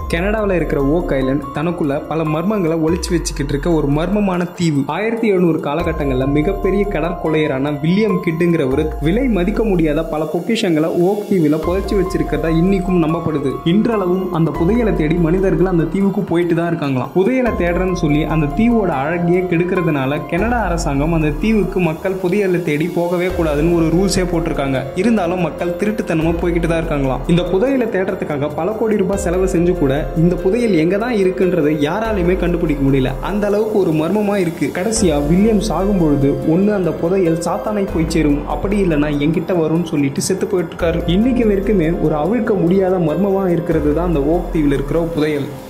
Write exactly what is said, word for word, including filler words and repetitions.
கனடாவில் இருக்கிற okay Island தனக்குள்ள பல மர்மங்களை ஒளிச்சு வச்சுக்கிட்டு இருக்க ஒரு மர்மமான தீவு. ஆயிரத்தி எழுநூறு காலகட்டங்களில் மிகப்பெரிய கடற்கொள்ளையரான வில்லியம் கிட்டுங்கிறவர் விலை மதிக்க முடியாத பல பொக்கிஷங்களை ஓக் தீவில் புதைச்சி வச்சிருக்கிறதா இன்னைக்கும் நம்பப்படுது. இன்றளவும் அந்த புதையலை தேடி மனிதர்கள் அந்த தீவுக்கு போயிட்டு தான் இருக்காங்களாம். புதையலை தேடுறன்னு சொல்லி அந்த தீவோட அழகியே கெடுக்கிறதுனால கனடா அரசாங்கம் அந்த தீவுக்கு மக்கள் புதையலை தேடி போகவே கூடாதுன்னு ஒரு ரூல்ஸே போட்டிருக்காங்க. இருந்தாலும் மக்கள் திருட்டுத்தனமா போய்கிட்டு தான் இருக்காங்களாம். இந்த புதையலை தேடுறதுக்காக பல கோடி ரூபாய் செலவு செஞ்சு கூட இந்த புதையல் எங்க தான் இருக்குன்றது யாராலையுமே கண்டுபிடிக்க முடியல. அந்த அளவுக்கு ஒரு மர்மமா இருக்கு. கடைசியா வில்லியம் சாகும் பொழுது ஒண்ணு அந்த புதையல் சாத்தானை போய் சேரும், அப்படி இல்லைன்னா என்கிட்ட வரும்னு சொல்லிட்டு செத்து போயிட்டு இருக்காரு. இன்னைக்கு வரைக்குமே ஒரு அவிழ்க்க முடியாத மர்மமா இருக்கிறது தான் அந்த ஓக் தீவில் இருக்கிற புதையல்.